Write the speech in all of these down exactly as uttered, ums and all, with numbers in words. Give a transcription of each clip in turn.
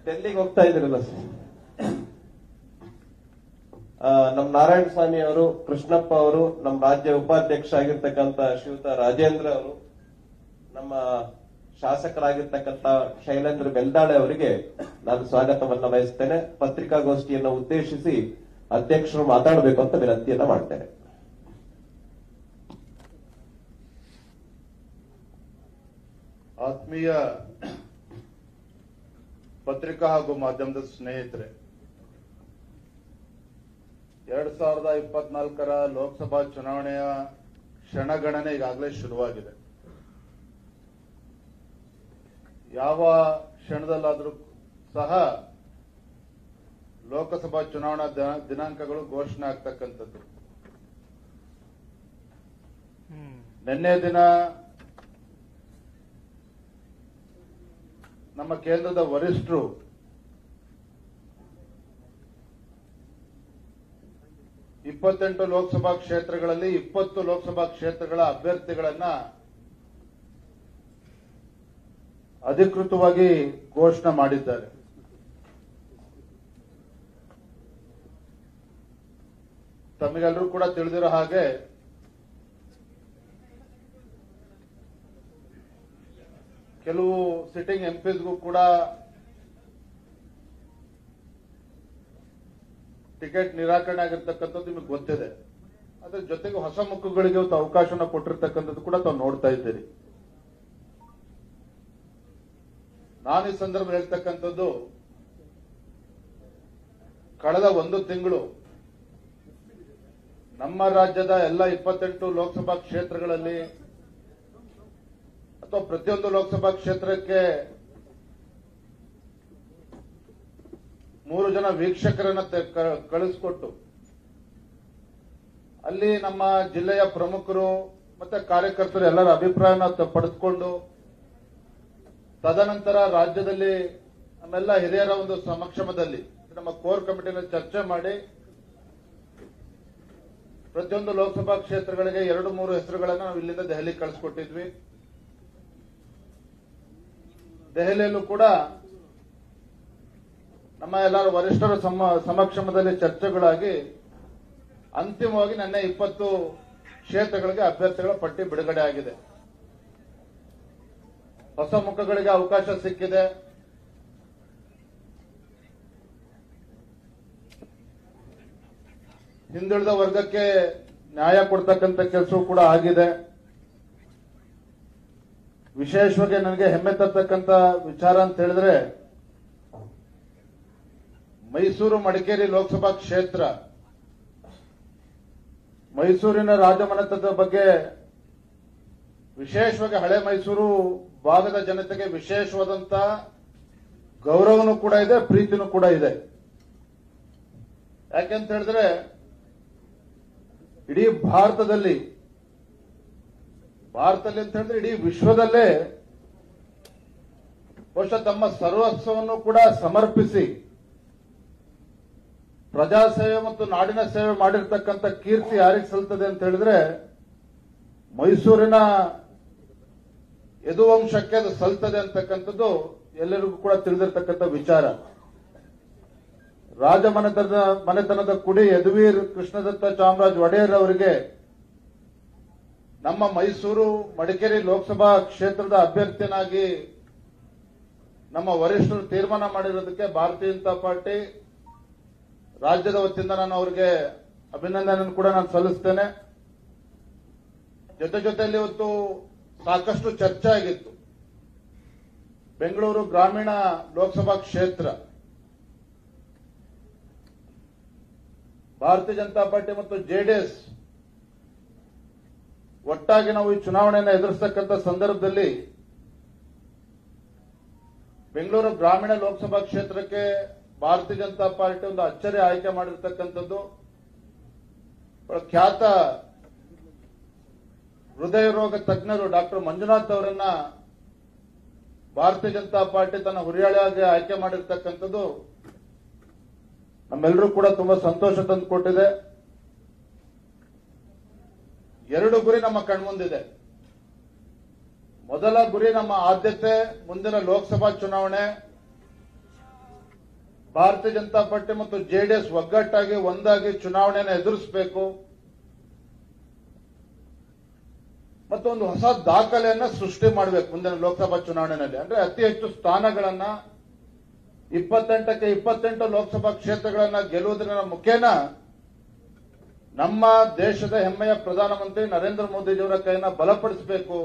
ಡೆಲ್ಲಿಗೆ ಹೋಗ್ತಾ ಇದ್ರಲ್ಲ ಸರ್, ನಮ್ಮ ನಾರಾಯಣ ಸ್ವಾಮಿ ಅವರು, ಕೃಷ್ಣಪ್ಪ ಅವರು, ನಮ್ಮ ರಾಜ್ಯ ಉಪಾಧ್ಯಕ್ಷ ಆಗಿರ್ತಕ್ಕಂಥ ಶ್ರೀಯುತ ರಾಜೇಂದ್ರ ಅವರು, ನಮ್ಮ ಶಾಸಕರಾಗಿರ್ತಕ್ಕಂಥ ಶೈಲೇಂದ್ರ ಬೆಲ್ದಾಳೆ ಅವರಿಗೆ ನಾನು ಸ್ವಾಗತವನ್ನ ವಹಿಸ್ತೇನೆ. ಪತ್ರಿಕಾಗೋಷ್ಠಿಯನ್ನು ಉದ್ದೇಶಿಸಿ ಅಧ್ಯಕ್ಷರು ಮಾತಾಡಬೇಕು ಅಂತ ವಿನಂತಿಯನ್ನ ಮಾಡ್ತೇನೆ. ಆತ್ಮೀಯ ಪತ್ರಿಕಾ ಹಾಗೂ ಮಾಧ್ಯಮದ ಸ್ನೇಹಿತರೆ, ಎರಡ್ ಸಾವಿರದ ಇಪ್ಪತ್ನಾಲ್ಕರ ಲೋಕಸಭಾ ಚುನಾವಣೆಯ ಕ್ಷಣಗಣನೆ ಈಗಾಗಲೇ ಶುರುವಾಗಿದೆ. ಯಾವ ಕ್ಷಣದಲ್ಲಾದರೂ ಸಹ ಲೋಕಸಭಾ ಚುನಾವಣಾ ದಿನಾಂಕಗಳು ಘೋಷಣೆ ಆಗ್ತಕ್ಕಂಥದ್ದು. ನಿನ್ನೆ ದಿನ ನಮ್ಮ ಕೇಂದ್ರದ ವರಿಷ್ಠರು ಇಪ್ಪತ್ತೆಂಟು ಲೋಕಸಭಾ ಕ್ಷೇತ್ರಗಳಲ್ಲಿ ಇಪ್ಪತ್ತು ಲೋಕಸಭಾ ಕ್ಷೇತ್ರಗಳ ಅಭ್ಯರ್ಥಿಗಳನ್ನ ಅಧಿಕೃತವಾಗಿ ಘೋಷಣೆ ಮಾಡಿದ್ದಾರೆ. ತಮಗೆಲ್ಲರೂ ಕೂಡ ತಿಳಿದಿರೋ ಹಾಗೆ ಕೆಲವು ಸಿಟ್ಟಿಂಗ್ ಎಂಪಿಸ್ಗೂ ಕೂಡ ಟಿಕೆಟ್ ನಿರಾಕರಣೆ ಆಗಿರ್ತಕ್ಕಂಥದ್ದು ನಿಮಗೆ ಗೊತ್ತಿದೆ. ಅದ್ರ ಜೊತೆಗೆ ಹೊಸ ಮುಖಗಳಿಗೆ ಅವಕಾಶನ ಕೊಟ್ಟಿರ್ತಕ್ಕಂಥದ್ದು ಕೂಡ ತಾವು ನೋಡ್ತಾ ಇದ್ದೀರಿ. ನಾನು ಈ ಸಂದರ್ಭ ಹೇಳ್ತಕ್ಕಂಥದ್ದು, ಕಳೆದ ಒಂದು ತಿಂಗಳು ನಮ್ಮ ರಾಜ್ಯದ ಎಲ್ಲ ಇಪ್ಪತ್ತೆಂಟು ಲೋಕಸಭಾ ಕ್ಷೇತ್ರಗಳಲ್ಲಿ ಅಥವಾ ಪ್ರತಿಯೊಂದು ಲೋಕಸಭಾ ಕ್ಷೇತ್ರಕ್ಕೆ ಮೂರು ಜನ ವೀಕ್ಷಕರನ್ನ ಕಳಿಸಿಕೊಟ್ಟು ಅಲ್ಲಿ ನಮ್ಮ ಜಿಲ್ಲೆಯ ಪ್ರಮುಖರು ಮತ್ತೆ ಕಾರ್ಯಕರ್ತರು ಎಲ್ಲರ ಅಭಿಪ್ರಾಯನ ಪಡೆದುಕೊಂಡು ತದನಂತರ ರಾಜ್ಯದಲ್ಲಿ ನಮ್ಮೆಲ್ಲ ಹಿರಿಯರ ಒಂದು ಸಮಕ್ಷಮದಲ್ಲಿ ನಮ್ಮ ಕೋರ್ ಕಮಿಟಿನಲ್ಲಿ ಚರ್ಚೆ ಮಾಡಿ ಪ್ರತಿಯೊಂದು ಲೋಕಸಭಾ ಕ್ಷೇತ್ರಗಳಿಗೆ ಎರಡು ಮೂರು ಹೆಸರುಗಳನ್ನು ನಾವು ಇಲ್ಲಿಂದ ದೆಹಲಿ ಕಳಿಸ್ಕೊಟ್ಟಿದ್ವಿ. ದೆಹಲಿಯಲ್ಲೂ ಕೂಡ ನಮ್ಮ ಎಲ್ಲರ ವರಿಷ್ಠರ ಸಮಕ್ಷಮದಲ್ಲಿ ಚರ್ಚೆಗಳಾಗಿ ಅಂತಿಮವಾಗಿ ನಿನ್ನೆ ಇಪ್ಪತ್ತು ಕ್ಷೇತ್ರಗಳಿಗೆ ಅಭ್ಯರ್ಥಿಗಳ ಪಟ್ಟಿ ಬಿಡುಗಡೆ ಆಗಿದೆ. ಹೊಸ ಮುಖಗಳಿಗೆ ಅವಕಾಶ ಸಿಕ್ಕಿದೆ. ಹಿಂದುಳಿದ ವರ್ಗಕ್ಕೆ ನ್ಯಾಯ ಕೊಡ್ತಕ್ಕಂಥ ಕೆಲಸವೂ ಕೂಡ ಆಗಿದೆ. ವಿಶೇಷವಾಗಿ ನನಗೆ ಹೆಮ್ಮೆ ತರ್ತಕ್ಕಂಥ ವಿಚಾರ ಅಂತ ಹೇಳಿದ್ರೆ, ಮೈಸೂರು ಮಡಿಕೇರಿ ಲೋಕಸಭಾ ಕ್ಷೇತ್ರ, ಮೈಸೂರಿನ ರಾಜಮನೆತನದ ಬಗ್ಗೆ ವಿಶೇಷವಾಗಿ ಹಳೆ ಮೈಸೂರು ಭಾಗದ ಜನತೆಗೆ ವಿಶೇಷವಾದಂತ ಗೌರವನೂ ಕೂಡ ಇದೆ, ಪ್ರೀತಿನೂ ಕೂಡ ಇದೆ. ಯಾಕೆಂತ ಹೇಳಿದ್ರೆ ಇಡೀ ಭಾರತದಲ್ಲಿ ಭಾರತದಲ್ಲಿ ಅಂತ ಹೇಳಿದ್ರೆ ಇಡೀ ವಿಶ್ವದಲ್ಲೇ ಬಹುಶಃ ತಮ್ಮ ಸರ್ವಸ್ವವನ್ನು ಕೂಡ ಸಮರ್ಪಿಸಿ ಪ್ರಜಾಸೇವೆ ಮತ್ತು ನಾಡಿನ ಸೇವೆ ಮಾಡಿರ್ತಕ್ಕಂಥ ಕೀರ್ತಿ ಯಾರಿಗೆ ಸಲ್ತದೆ ಅಂತ ಹೇಳಿದ್ರೆ ಮೈಸೂರಿನ ಯದುವಂಶಕ್ಕೆ ಅದು ಸಲ್ತದೆ ಅಂತಕ್ಕಂಥದ್ದು ಎಲ್ಲರಿಗೂ ಕೂಡ ತಿಳಿದಿರ್ತಕ್ಕಂಥ ವಿಚಾರ. ರಾಜಮನೆತನದ ಮನೆತನದ ಕುಡಿ ಯದುವೀರ್ ಕೃಷ್ಣದತ್ತ ಚಾಮರಾಜ ಒಡೆಯರ್ ಅವರಿಗೆ ನಮ್ಮ ಮೈಸೂರು ಮಡಿಕೇರಿ ಲೋಕಸಭಾ ಕ್ಷೇತ್ರದ ಅಭ್ಯರ್ಥಿಯನ್ನಾಗಿ ನಮ್ಮ ವರಿಷ್ಠರು ತೀರ್ಮಾನ ಮಾಡಿರೋದಕ್ಕೆ ಭಾರತೀಯ ಜನತಾ ಪಾರ್ಟಿ ರಾಜ್ಯದ ವತಿಯಿಂದ ನಾನು ಅವರಿಗೆ ಅಭಿನಂದನೆ ಕೂಡ ನಾನು ಸಲ್ಲಿಸ್ತೇನೆ. ಜೊತೆ ಜೊತೆಯಲ್ಲಿ ಇವತ್ತು ಸಾಕಷ್ಟು ಚರ್ಚೆ ಆಗಿತ್ತು. ಬೆಂಗಳೂರು ಗ್ರಾಮೀಣ ಲೋಕಸಭಾ ಕ್ಷೇತ್ರ ಭಾರತೀಯ ಜನತಾ ಪಾರ್ಟಿ ಮತ್ತು ಜೆಡಿಎಸ್ ಒಟ್ಟಾಗಿ ನಾವು ಈ ಚುನಾವಣೆಯನ್ನು ಎದುರಿಸತಕ್ಕಂಥ ಸಂದರ್ಭದಲ್ಲಿ ಬೆಂಗಳೂರು ಗ್ರಾಮೀಣ ಲೋಕಸಭಾ ಕ್ಷೇತ್ರಕ್ಕೆ ಭಾರತೀಯ ಜನತಾ ಪಾರ್ಟಿ ಒಂದು ಅಚ್ಚರಿ ಆಯ್ಕೆ ಮಾಡಿರ್ತಕ್ಕಂಥದ್ದು. ಖ್ಯಾತ ಹೃದಯ ರೋಗ ತಜ್ಞರು ಡಾಕ್ಟರ್ ಮಂಜುನಾಥ್ ಅವರನ್ನ ಭಾರತೀಯ ಜನತಾ ಪಾರ್ಟಿ ತನ್ನ ಹುರಿಯಾಳಿಯಾಗಿ ಆಯ್ಕೆ ಮಾಡಿರ್ತಕ್ಕಂಥದ್ದು ನಮ್ಮೆಲ್ಲರೂ ಕೂಡ ತುಂಬಾ ಸಂತೋಷ ತಂದುಕೊಟ್ಟಿದೆ. ಎರಡು ಗುರಿ ನಮ್ಮ ಕಣ್ಮುಂದಿದೆ. ಮೊದಲ ಗುರಿ, ನಮ್ಮ ಆದ್ಯತೆ ಮುಂದಿನ ಲೋಕಸಭಾ ಚುನಾವಣೆ ಭಾರತೀಯ ಜನತಾ ಪಾರ್ಟಿ ಮತ್ತು ಜೆಡಿಎಸ್ ಒಗ್ಗಟ್ಟಾಗಿ ಒಂದಾಗಿ ಚುನಾವಣೆಯನ್ನು ಎದುರಿಸಬೇಕು ಮತ್ತು ಒಂದು ಹೊಸ ದಾಖಲೆಯನ್ನ ಸೃಷ್ಟಿ ಮಾಡಬೇಕು ಮುಂದಿನ ಲೋಕಸಭಾ ಚುನಾವಣೆಯಲ್ಲಿ. ಅಂದ್ರೆ ಅತಿ ಹೆಚ್ಚು ಸ್ಥಾನಗಳನ್ನ ಇಪ್ಪತ್ತೆಂಟಕ್ಕೆ ಇಪ್ಪತ್ತೆಂಟು ಲೋಕಸಭಾ ಕ್ಷೇತ್ರಗಳನ್ನ ಗೆಲ್ಲುವುದರ ಮುಖೇನ ನಮ್ಮ ದೇಶದ ಹೆಮ್ಮೆಯ ಪ್ರಧಾನಮಂತ್ರಿ ನರೇಂದ್ರ ಮೋದಿಜಿಯವರ ಕೈಯನ್ನ ಬಲಪಡಿಸಬೇಕು,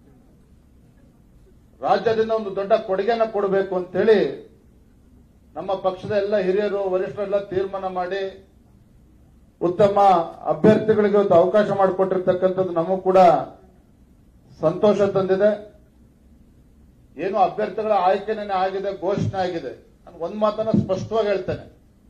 ರಾಜ್ಯದಿಂದ ಒಂದು ದೊಡ್ಡ ಕೊಡುಗೆಯನ್ನು ಕೊಡಬೇಕು ಅಂತೇಳಿ ನಮ್ಮ ಪಕ್ಷದ ಎಲ್ಲ ಹಿರಿಯರು ವರಿಷ್ಠರೆಲ್ಲ ತೀರ್ಮಾನ ಮಾಡಿ ಉತ್ತಮ ಅಭ್ಯರ್ಥಿಗಳಿಗೆ ಇವತ್ತು ಅವಕಾಶ ಮಾಡಿಕೊಟ್ಟಿರ್ತಕ್ಕಂಥದ್ದು ನಮಗೂ ಕೂಡ ಸಂತೋಷ ತಂದಿದೆ. ಏನು ಅಭ್ಯರ್ಥಿಗಳ ಆಯ್ಕೆನೇ ಆಗಿದೆ, ಘೋಷಣೆ ಆಗಿದೆ. ನಾನು ಒಂದ್ ಮಾತನ್ನ ಸ್ಪಷ್ಟವಾಗಿ ಹೇಳ್ತೇನೆ,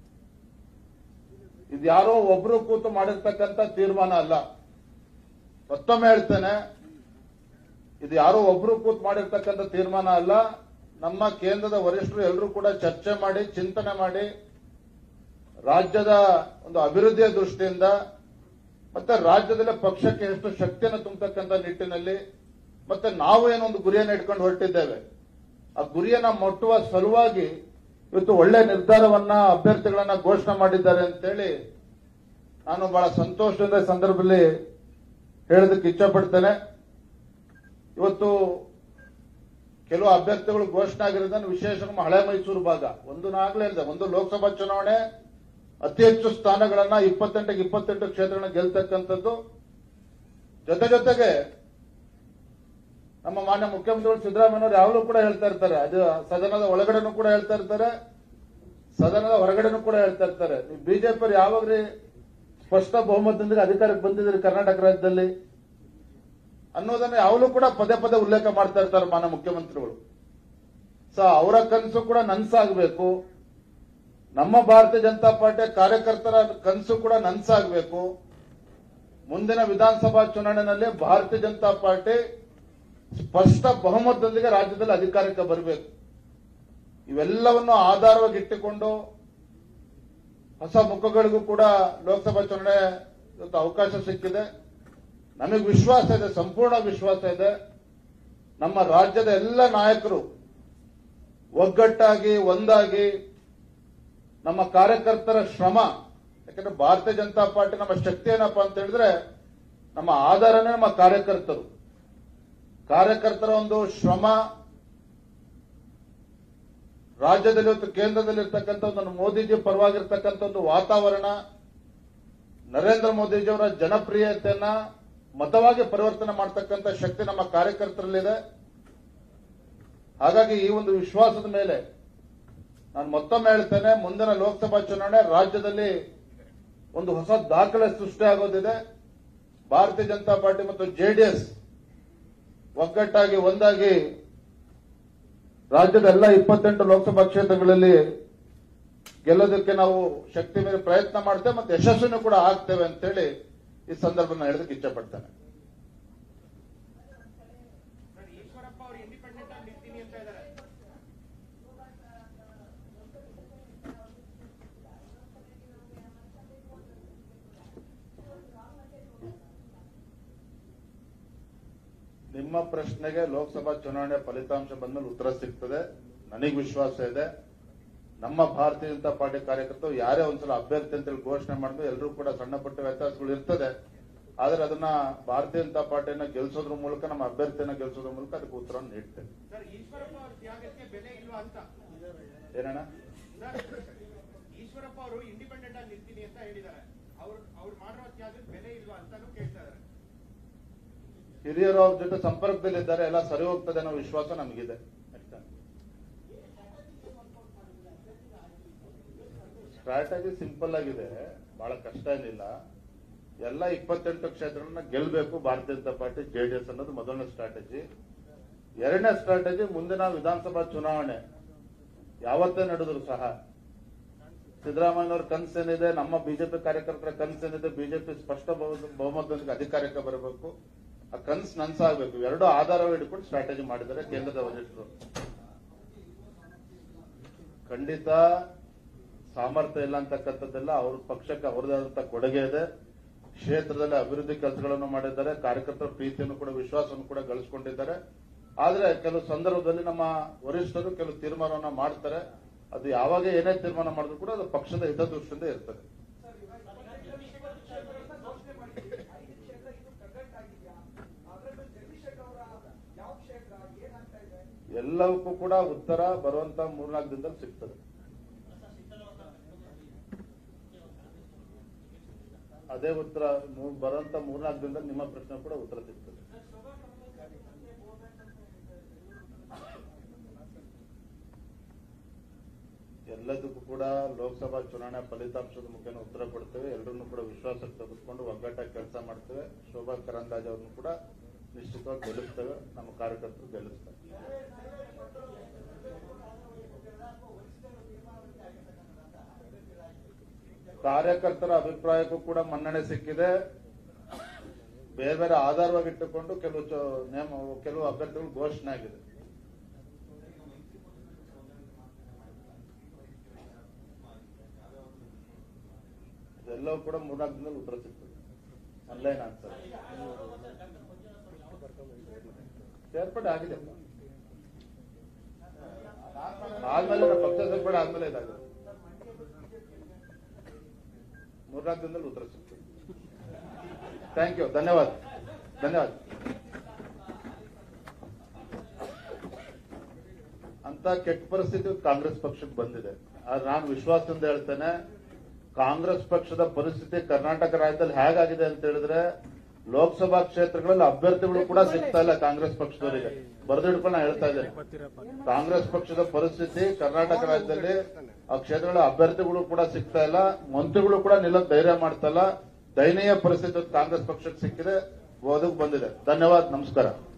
ಇದು ಯಾರೋ ಒಬ್ರು ಕೂತು ಮಾಡಿರ್ತಕ್ಕಂಥ ತೀರ್ಮಾನ ಅಲ್ಲ. ಮತ್ತೊಮ್ಮೆ ಹೇಳ್ತೇನೆ, ಇದು ಯಾರೋ ಒಬ್ರು ಕೂತು ಮಾಡಿರ್ತಕ್ಕಂಥ ತೀರ್ಮಾನ ಅಲ್ಲ. ನಮ್ಮ ಕೇಂದ್ರದ ವರಿಷ್ಠರು ಎಲ್ಲರೂ ಕೂಡ ಚರ್ಚೆ ಮಾಡಿ, ಚಿಂತನೆ ಮಾಡಿ, ರಾಜ್ಯದ ಒಂದು ಅಭಿವೃದ್ಧಿಯ ದೃಷ್ಟಿಯಿಂದ ಮತ್ತೆ ರಾಜ್ಯದಲ್ಲಿ ಪಕ್ಷಕ್ಕೆ ಎಷ್ಟು ಶಕ್ತಿಯನ್ನು ತುಂಬತಕ್ಕಂಥ ನಿಟ್ಟಿನಲ್ಲಿ ಮತ್ತೆ ನಾವು ಏನೊಂದು ಗುರಿಯನ್ನು ಇಟ್ಕೊಂಡು ಹೊರಟಿದ್ದೇವೆ, ಆ ಗುರಿಯನ್ನ ಮುಟ್ಟುವ ಸಲುವಾಗಿ ಇವತ್ತು ಒಳ್ಳೆ ನಿರ್ಧಾರವನ್ನ ಅಭ್ಯರ್ಥಿಗಳನ್ನ ಘೋಷಣೆ ಮಾಡಿದ್ದಾರೆ ಅಂತೇಳಿ ನಾನು ಬಹಳ ಸಂತೋಷದಿಂದ ಈ ಸಂದರ್ಭದಲ್ಲಿ ಹೇಳೋದಕ್ಕೆ ಇಚ್ಛಪಡ್ತೇನೆ. ಇವತ್ತು ಕೆಲವು ಅಭ್ಯರ್ಥಿಗಳು ಘೋಷಣೆ ಆಗಿರೋದನ್ನು ವಿಶೇಷ ನಮ್ಮ ಹಳೆ ಮೈಸೂರು ಭಾಗ ಒಂದು ನಾಗಲೇ ಹೇಳಿದೆ, ಒಂದು ಲೋಕಸಭಾ ಚುನಾವಣೆ ಅತಿ ಹೆಚ್ಚು ಸ್ಥಾನಗಳನ್ನ ಇಪ್ಪತ್ತೆಂಟಕ್ಕೆ ಇಪ್ಪತ್ತೆಂಟು ಕ್ಷೇತ್ರಗಳನ್ನ ಗೆಲ್ತಕ್ಕಂಥದ್ದು. ಜೊತೆ ಜೊತೆಗೆ ನಮ್ಮ ಮಾನ್ಯ ಮುಖ್ಯಮಂತ್ರಿಗಳು ಸಿದ್ದರಾಮಯ್ಯನವರು ಯಾವಾಗಲೂ ಕೂಡ ಹೇಳ್ತಾ ಇರ್ತಾರೆ, ಅದು ಸದನದ ಒಳಗಡೆನೂ ಕೂಡ ಹೇಳ್ತಾ ಇರ್ತಾರೆ, ಸದನದ ಹೊರಗಡೆನೂ ಕೂಡ ಹೇಳ್ತಾ ಇರ್ತಾರೆ, ನೀವು ಬಿಜೆಪಿ ಯಾವಾಗ್ರಿ ಸ್ಪಷ್ಟ ಬಹುಮತದೊಂದಿಗೆ ಅಧಿಕಾರಕ್ಕೆ ಬಂದಿದ್ದೀರಿ ಕರ್ನಾಟಕ ರಾಜ್ಯದಲ್ಲಿ ಅನ್ನೋದನ್ನ ಯಾವಾಗಲೂ ಕೂಡ ಪದೇ ಪದೇ ಉಲ್ಲೇಖ ಮಾಡ್ತಾ ಇರ್ತಾರೆ ಮಾನ್ಯ ಮುಖ್ಯಮಂತ್ರಿಗಳು. ಸೊ ಅವರ ಕನಸು ಕೂಡ ನನ್ಸಾಗಬೇಕು, ನಮ್ಮ ಭಾರತೀಯ ಜನತಾ ಪಾರ್ಟಿಯ ಕಾರ್ಯಕರ್ತರ ಕನಸು ಕೂಡ ನನ್ಸಾಗಬೇಕು. ಮುಂದಿನ ವಿಧಾನಸಭಾ ಚುನಾವಣೆಯಲ್ಲಿ ಭಾರತೀಯ ಜನತಾ ಪಾರ್ಟಿ ಸ್ಪಷ್ಟ ಬಹುಮತದೊಂದಿಗೆ ರಾಜ್ಯದಲ್ಲಿ ಅಧಿಕಾರಕ್ಕೆ ಬರಬೇಕು. ಇವೆಲ್ಲವನ್ನು ಆಧಾರವಾಗಿ ಇಟ್ಟುಕೊಂಡು ಹೊಸ ಮುಖಗಳಿಗೂ ಕೂಡ ಲೋಕಸಭಾ ಚುನಾವಣೆ ಇವತ್ತು ಅವಕಾಶ ಸಿಕ್ಕಿದೆ. ನಮಗೆ ವಿಶ್ವಾಸ ಇದೆ, ಸಂಪೂರ್ಣ ವಿಶ್ವಾಸ ಇದೆ, ನಮ್ಮ ರಾಜ್ಯದ ಎಲ್ಲ ನಾಯಕರು ಒಗ್ಗಟ್ಟಾಗಿ ಒಂದಾಗಿ ನಮ್ಮ ಕಾರ್ಯಕರ್ತರ ಶ್ರಮ, ಯಾಕಂದ್ರೆ ಭಾರತೀಯ ಜನತಾ ಪಾರ್ಟಿ ನಮ್ಮ ಶಕ್ತಿ ಏನಪ್ಪಾ ಅಂತ ಹೇಳಿದ್ರೆ ನಮ್ಮ ಆಧಾರನೇ ನಮ್ಮ ಕಾರ್ಯಕರ್ತರು. ಕಾರ್ಯಕರ್ತರ ಒಂದು ಶ್ರಮ, ರಾಜ್ಯದಲ್ಲಿ ಇವತ್ತು ಕೇಂದ್ರದಲ್ಲಿ ಇರ್ತಕ್ಕಂಥ ಒಂದು ಮೋದಿಜಿ ಪರವಾಗಿರ್ತಕ್ಕಂಥ ಒಂದು ವಾತಾವರಣ, ನರೇಂದ್ರ ಮೋದಿಜಿಯವರ ಜನಪ್ರಿಯತೆಯನ್ನ ಮತವಾಗಿ ಪರಿವರ್ತನೆ ಮಾಡತಕ್ಕಂಥ ಶಕ್ತಿ ನಮ್ಮ ಕಾರ್ಯಕರ್ತರಲ್ಲಿದೆ. ಹಾಗಾಗಿ ಈ ಒಂದು ವಿಶ್ವಾಸದ ಮೇಲೆ ನಾನು ಮತ್ತೊಮ್ಮೆ ಹೇಳ್ತೇನೆ, ಮುಂದಿನ ಲೋಕಸಭಾ ಚುನಾವಣೆ ರಾಜ್ಯದಲ್ಲಿ ಒಂದು ಹೊಸ ದಾಖಲೆ ಸೃಷ್ಟಿಯಾಗೋದಿದೆ. ಭಾರತೀಯ ಜನತಾ ಪಾರ್ಟಿ ಮತ್ತು ಜೆಡಿಎಸ್ ಒಗ್ಗಟ್ಟಾಗಿ ಒಂದಾಗಿ ರಾಜ್ಯದ ಎಲ್ಲ ಇಪ್ಪತ್ತೆಂಟು ಲೋಕಸಭಾ ಕ್ಷೇತ್ರಗಳಲ್ಲಿ ಗೆಲ್ಲೋದಕ್ಕೆ ನಾವು ಶಕ್ತಿ ಮೇಲೆ ಪ್ರಯತ್ನ ಮಾಡ್ತೇವೆ ಮತ್ತು ಯಶಸ್ವಿನೂ ಕೂಡ ಆಗ್ತೇವೆ ಅಂತೇಳಿ ಈ ಸಂದರ್ಭದಲ್ಲಿ ಹೇಳೋದಕ್ಕೆ ಇಚ್ಛಪಡ್ತೇನೆ. ನಿಮ್ಮ ಪ್ರಶ್ನೆಗೆ ಲೋಕಸಭಾ ಚುನಾವಣೆ ಫಲಿತಾಂಶ ಬಂದ್ಮೇಲೆ ಉತ್ತರ ಸಿಗ್ತದೆ. ನನಗೆ ವಿಶ್ವಾಸ ಇದೆ, ನಮ್ಮ ಭಾರತೀಯ ಜನತಾ ಪಾರ್ಟಿ ಕಾರ್ಯಕರ್ತರು ಯಾರೇ ಒಂದ್ಸಲ ಅಭ್ಯರ್ಥಿ ಅಂತೇಳಿ ಘೋಷಣೆ ಮಾಡಿದ್ರು ಎಲ್ಲರೂ ಕೂಡ ಸಣ್ಣ ಪುಟ್ಟ ವ್ಯತ್ಯಾಸಗಳು ಇರ್ತದೆ, ಆದ್ರೆ ಅದನ್ನ ಭಾರತೀಯ ಜನತಾ ಪಾರ್ಟಿಯನ್ನ ಗೆಲ್ಲಿಸೋದ್ರ ಮೂಲಕ, ನಮ್ಮ ಅಭ್ಯರ್ಥಿಯನ್ನ ಗೆಲ್ಲಿಸೋದ್ರ ಮೂಲಕ ಅದಕ್ಕೆ ಉತ್ತರ ನೀಡ್ತೇವೆ. ಏನಣ್ಣ, ಈಶ್ವರಪ್ಪ ಅವರು ಇಂಡಿಪೆಂಡೆಂಟ್ ಆಗಿ ನಿಲ್ತೀನಿ ಅಂತ ಹೇಳಿದ್ದಾರೆ, ಅವ್ರು ಅವ್ರು ಮಾಡಿರೋ ತ್ಯಾಗಕ್ಕೆ ಬೆಲೆ ಇಲ್ವಾ ಅಂತಾನು ಕೇಳ್ತಾ ಇದ್ದಾರೆ. ಹಿರಿಯರು ಅವ್ರ ಜೊತೆ ಸಂಪರ್ಕದಲ್ಲಿದ್ದಾರೆ, ಎಲ್ಲ ಸರಿ ಹೋಗ್ತದೆ ಅನ್ನೋ ವಿಶ್ವಾಸ ನಮಗಿದೆ. ಸ್ಟ್ರಾಟಜಿ ಸಿಂಪಲ್ ಆಗಿದೆ, ಬಹಳ ಕಷ್ಟ ಏನಿಲ್ಲ. ಎಲ್ಲ ಇಪ್ಪತ್ತೆಂಟು ಕ್ಷೇತ್ರಗಳನ್ನ ಗೆಲ್ಲಬೇಕು ಭಾರತೀಯ ಜನತಾ ಪಾರ್ಟಿ ಜೆಡಿಎಸ್ ಅನ್ನೋದು ಮೊದಲನೇ ಸ್ಟ್ರಾಟಜಿ. ಎರಡನೇ ಸ್ಟ್ರಾಟಜಿ, ಮುಂದಿನ ವಿಧಾನಸಭಾ ಚುನಾವಣೆ ಯಾವತ್ತೇ ನಡೆದ್ರು ಸಹ ಸಿದ್ದರಾಮಯ್ಯನವ್ರ ಕನಸೇನಿದೆ, ನಮ್ಮ ಬಿಜೆಪಿ ಕಾರ್ಯಕರ್ತರ ಕನಸೇನಿದೆ, ಬಿಜೆಪಿ ಸ್ಪಷ್ಟ ಬಹುಮತದೊಂದಿಗೆ ಅಧಿಕಾರಕ್ಕೆ ಬರಬೇಕು, ಆ ಕನಸು ನನ್ಸಾಗಬೇಕು. ಎರಡು ಆಧಾರವಾಗಿ ಇಟ್ಕೊಂಡು ಸ್ಟ್ರಾಟಜಿ ಮಾಡಿದ್ದಾರೆ ಕೇಂದ್ರದ ವರಿಷ್ಠರು. ಖಂಡಿತ ಸಾಮರ್ಥ್ಯ ಇಲ್ಲ ಅಂತಕ್ಕಂಥದ್ದೆಲ್ಲ ಅವ್ರ ಪಕ್ಷಕ್ಕೆ ಅವರದಾದಂತ ಕೊಡುಗೆ ಇದೆ. ಕ್ಷೇತ್ರದಲ್ಲಿ ಅಭಿವೃದ್ಧಿ ಕೆಲಸಗಳನ್ನು ಮಾಡಿದ್ದಾರೆ, ಕಾರ್ಯಕರ್ತರ ಪ್ರೀತಿಯನ್ನು ಕೂಡ ವಿಶ್ವಾಸವನ್ನು ಕೂಡ ಗಳಿಸಿಕೊಂಡಿದ್ದಾರೆ. ಆದ್ರೆ ಕೆಲವು ಸಂದರ್ಭದಲ್ಲಿ ನಮ್ಮ ವರಿಷ್ಠರು ಕೆಲವು ತೀರ್ಮಾನವನ್ನ ಮಾಡ್ತಾರೆ, ಅದು ಯಾವಾಗ ಏನೇ ತೀರ್ಮಾನ ಮಾಡಿದ್ರು ಕೂಡ ಅದು ಪಕ್ಷದ ಹಿತದೃಷ್ಟಿಯಿಂದ ಇರ್ತದೆ. ಎಲ್ಲವಕ್ಕೂ ಕೂಡ ಉತ್ತರ ಬರುವಂತ ಮೂರ್ನಾಲ್ಕು ದಿನದಲ್ಲಿ ಸಿಗ್ತದೆ. ಅದೇ ಉತ್ತರ ಬರುವಂತ ಮೂರ್ನಾಲ್ಕು ದಿನದಲ್ಲಿ ನಿಮ್ಮ ಪ್ರಶ್ನೆ ಕೂಡ ಉತ್ತರ ಸಿಗ್ತದೆ. ಎಲ್ಲದಕ್ಕೂ ಕೂಡ ಲೋಕಸಭಾ ಚುನಾವಣೆ ಫಲಿತಾಂಶದ ಮುಖೇನ ಉತ್ತರ ಕೊಡ್ತೇವೆ. ಎಲ್ಲರನ್ನೂ ಕೂಡ ವಿಶ್ವಾಸಕ್ಕೆ ತೆಗೆದುಕೊಂಡು ಒಗ್ಗಟ್ಟಾಗಿ ಕೆಲಸ ಮಾಡ್ತೇವೆ. ಶೋಭಾ ಕರಂದ್ಲಾಜೆ ಅವ್ರನ್ನು ಕೂಡ ನಿಶ್ಚಿತವಾಗಿ ಗೆಲ್ಲಿಸ್ತೇವೆ. ನಮ್ಮ ಕಾರ್ಯಕರ್ತರು ಗೆಲ್ಲಿಸ್ತೇವೆ. ಕಾರ್ಯಕರ್ತರ ಅಭಿಪ್ರಾಯಕ್ಕೂ ಕೂಡ ಮನ್ನಣೆ ಸಿಕ್ಕಿದೆ. ಬೇರೆ ಬೇರೆ ಆಧಾರವಾಗಿಟ್ಟುಕೊಂಡು ಕೆಲವು ನೇಮ ಕೆಲವು ಅಭ್ಯರ್ಥಿಗಳು ಘೋಷಣೆ ಆಗಿದೆ. ಇದೆಲ್ಲವೂ ಕೂಡ ಮೂರ್ನಾಲ್ಕು ದಿನದಲ್ಲಿ ಉತ್ತರ ಸಿಗ್ತದೆ. ಆನ್ಲೈನ್ ಆನ್ಸರ್ ಸೇರ್ಪಡೆ ಆಗಿದೆ. ಆದ್ಮೇಲೆ ಪಕ್ಷ ಸೇರ್ಪಡೆ ಆದ್ಮೇಲೆ ಇದಾಗಿದೆ. ಮೂರ್ನಾಲ್ಕು ದಿನದಲ್ಲಿ ಉತ್ತರ ಸಿಗ್ತದೆ. Thank you. ಧನ್ಯವಾದ. ಧನ್ಯವಾದ. ಅಂತ ಕೆಟ್ಟ ಪರಿಸ್ಥಿತಿ ಕಾಂಗ್ರೆಸ್ ಪಕ್ಷಕ್ಕೆ ಬಂದಿದೆ. ಆದ್ರೆ ನಾನು ವಿಶ್ವಾಸದಿಂದ ಹೇಳ್ತೇನೆ, ಕಾಂಗ್ರೆಸ್ ಪಕ್ಷದ ಪರಿಸ್ಥಿತಿ ಕರ್ನಾಟಕ ರಾಜ್ಯದಲ್ಲಿ ಹೇಗಾಗಿದೆ ಅಂತ ಹೇಳಿದ್ರೆ, ಲೋಕಸಭಾ ಕ್ಷೇತ್ರಗಳಲ್ಲಿ ಅಭ್ಯರ್ಥಿಗಳು ಕೂಡ ಸಿಗ್ತಾ ಇಲ್ಲ ಕಾಂಗ್ರೆಸ್ ಪಕ್ಷದವರಿಗೆ. ಬರೆದಿಟ್ಕೊಂಡು ನಾನು ಹೇಳ್ತಾ ಇದ್ದೇನೆ, ಕಾಂಗ್ರೆಸ್ ಪಕ್ಷದ ಪರಿಸ್ಥಿತಿ ಕರ್ನಾಟಕ ರಾಜ್ಯದಲ್ಲಿ ಆ ಕ್ಷೇತ್ರಗಳ ಅಭ್ಯರ್ಥಿಗಳು ಕೂಡ ಸಿಗ್ತಾ ಇಲ್ಲ, ಮಂತ್ರಿಗಳು ಕೂಡ ನಿಲ್ಲಕ್ಕೆ ಧೈರ್ಯ ಮಾಡ್ತಾ ಇಲ್ಲ. ದಯನೀಯ ಪರಿಸ್ಥಿತಿ ಕಾಂಗ್ರೆಸ್ ಪಕ್ಷಕ್ಕೆ ಸಿಕ್ಕಿದೆ, ಒದಗಿ ಬಂದಿದೆ. ಧನ್ಯವಾದ. ನಮಸ್ಕಾರ.